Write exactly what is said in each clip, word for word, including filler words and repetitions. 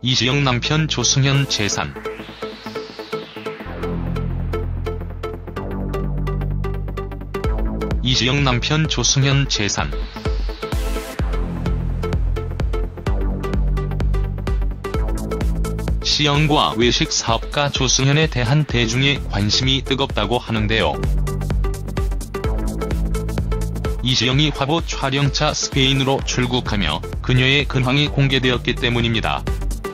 이시영 남편 조승현 재산. 이시영 남편 조승현 재산. 시영과 외식 사업가 조승현에 대한 대중의 관심이 뜨겁다고 하는데요. 이시영이 화보 촬영차 스페인으로 출국하며 그녀의 근황이 공개되었기 때문입니다.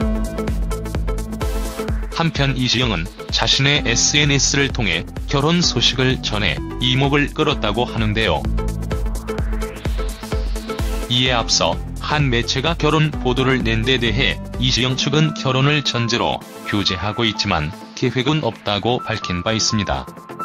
한편 이시영은 자신의 에스엔에스를 통해 결혼 소식을 전해 이목을 끌었다고 하는데요. 이에 앞서 한 매체가 결혼 보도를 낸 데 대해 이시영 측은 결혼을 전제로 교제하고 있지만 계획은 없다고 밝힌 바 있습니다.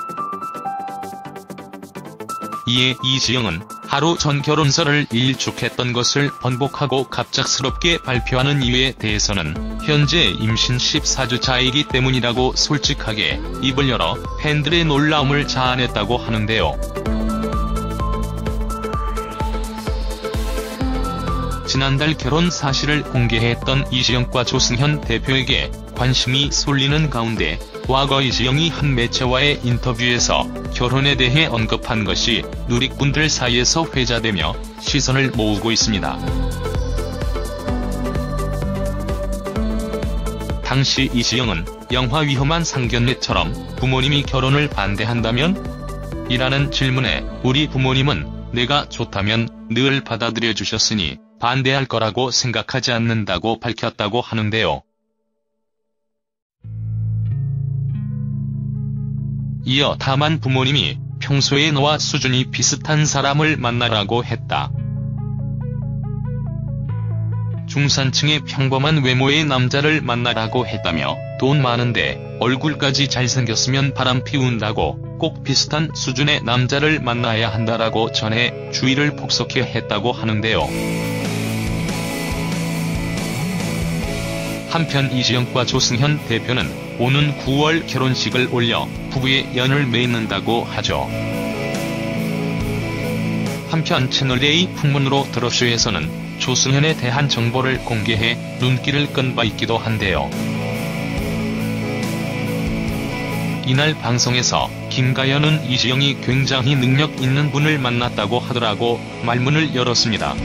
이에 이시영은 하루 전 결혼설을 일축했던 것을 번복하고 갑작스럽게 발표하는 이유에 대해서는 현재 임신 십사 주차이기 때문이라고 솔직하게 입을 열어 팬들의 놀라움을 자아냈다고 하는데요. 지난달 결혼 사실을 공개했던 이시영과 조승현 대표에게 관심이 쏠리는 가운데 과거 이시영이 한 매체와의 인터뷰에서 결혼에 대해 언급한 것이 누리꾼들 사이에서 회자되며 시선을 모으고 있습니다. 당시 이시영은 영화 위험한 상견례처럼 부모님이 결혼을 반대한다면? 이라는 질문에 우리 부모님은 내가 좋다면 늘 받아들여 주셨으니 반대할 거라고 생각하지 않는다고 밝혔다고 하는데요. 이어 다만 부모님이 평소에 너와 수준이 비슷한 사람을 만나라고 했다. 중산층의 평범한 외모의 남자를 만나라고 했다며 돈 많은데 얼굴까지 잘생겼으면 바람 피운다고 꼭 비슷한 수준의 남자를 만나야 한다라고 전해 주의를 폭소케 했다고 하는데요. 한편 이시영과 조승현 대표는 오는 구월 결혼식을 올려 부부의 연을 맺는다고 하죠. 한편 채널A 풍문으로 드러쇼에서는 조승현에 대한 정보를 공개해 눈길을 끈 바 있기도 한데요. 이날 방송에서 김가연은 이시영이 굉장히 능력 있는 분을 만났다고 하더라고 말문을 열었습니다.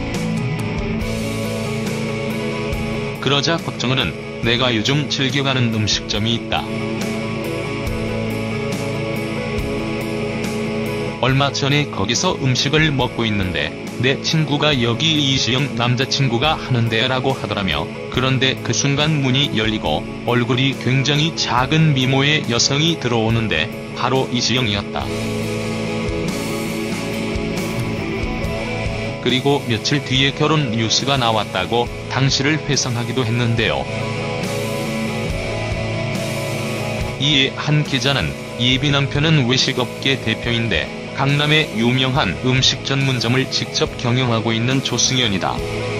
그러자 박정은은 내가 요즘 즐겨가는 음식점이 있다. 얼마 전에 거기서 음식을 먹고 있는데 내 친구가 여기 이시영 남자친구가 하는데 라고 하더라며. 그런데 그 순간 문이 열리고 얼굴이 굉장히 작은 미모의 여성이 들어오는데 바로 이시영이었다. 그리고 며칠 뒤에 결혼 뉴스가 나왔다고 당시를 회상하기도 했는데요. 이에 한 기자는 예비 남편은 외식업계 대표인데 강남의 유명한 음식 전문점을 직접 경영하고 있는 조승현이다.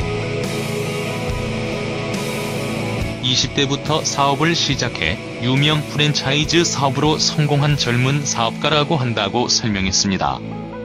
이십 대부터 사업을 시작해 유명 프랜차이즈 사업으로 성공한 젊은 사업가라고 한다고 설명했습니다.